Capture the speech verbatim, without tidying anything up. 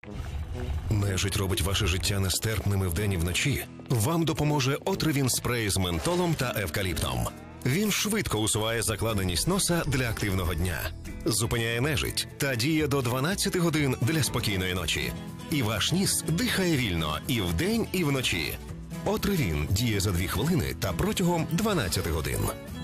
Нежить робить ваше життя нестерпними вдень і вночі? Вам допоможе Отривін спрей з ментолом та евкаліптом. Він швидко усуває закладеність носа для активного дня, зупиняє нежить та діє до дванадцяти годин для спокійної ночі. І ваш ніс дихає вільно і вдень, і вночі. Отривін діє за дві хвилини та протягом дванадцяти годин.